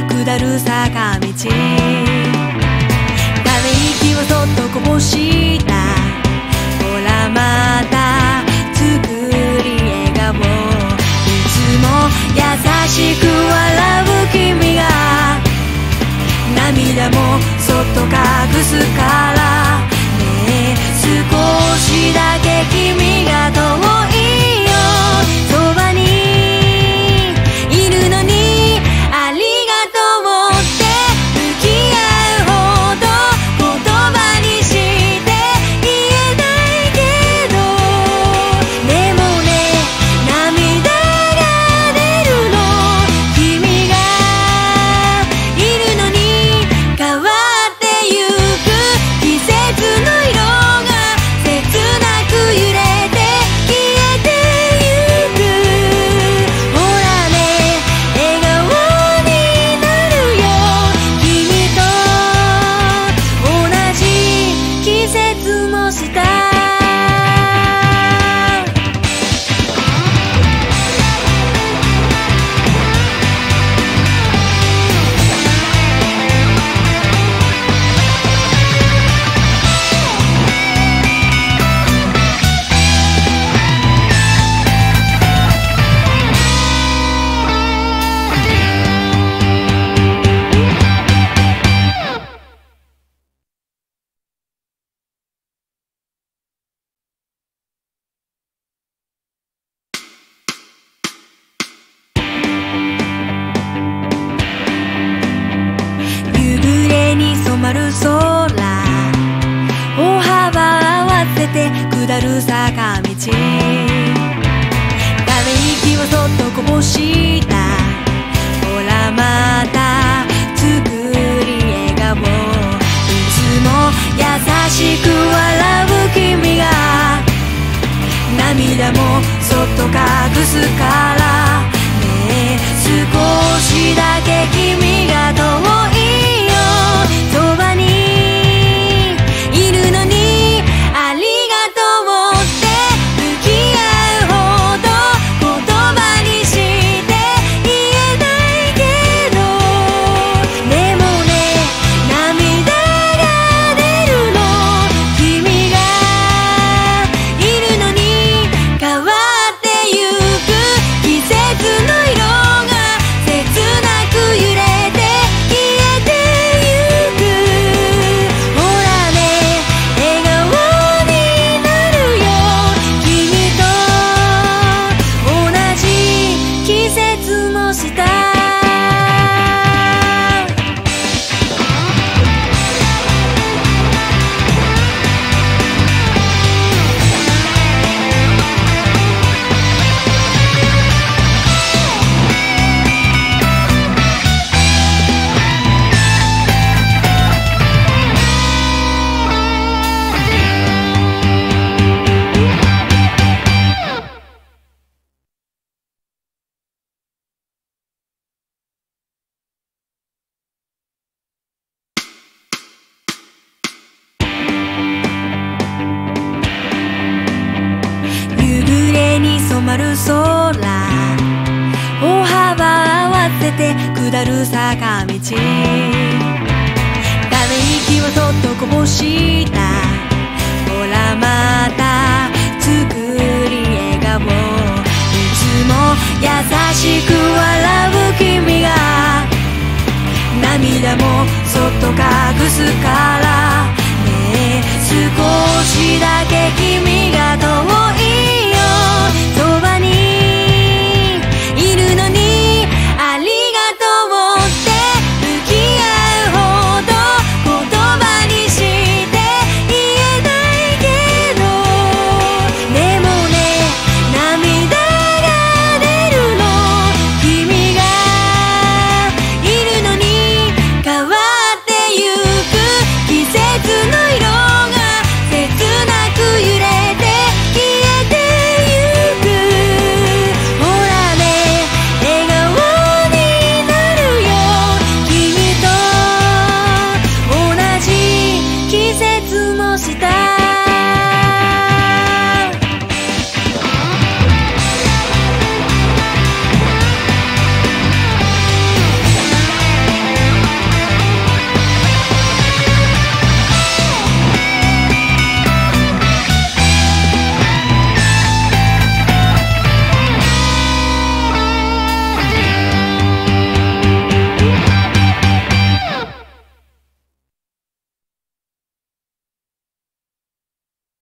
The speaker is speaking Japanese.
下る坂道、ため息をそっとこぼした。ほらまた作り笑顔、いつも優しく笑う君が涙もそっと隠すからね。少しだけ君が遠いよ、そばにいるのにありがとうって向き合うほど言葉にして言えないけど、でもね涙が出るの、君がいるのに変わってゆく季節の色が切なく揺れて消えてゆく。ほらね笑顔になるよ、君と同じ季節の下。夕暮れに染まる空、歩幅合わせて下る坂道、ため息をそっとこぼした。ほらまた作り笑顔、いつも優しく笑う君が涙もそっと隠すからね。少しだけ君が遠いよ、そばにいるのにありがとうって向き合うほど言葉にして言えないけど、でもね涙が出るの、君がいるのに変わってゆく季節の色が切なく揺れて消えてゆく。ほらね笑顔になるよ、君と同じ季節の下。夕暮れに染まる空、歩幅合わせて下る坂道、ため息をそっとこぼした。ほらまた作り笑顔、いつも優しく笑う君が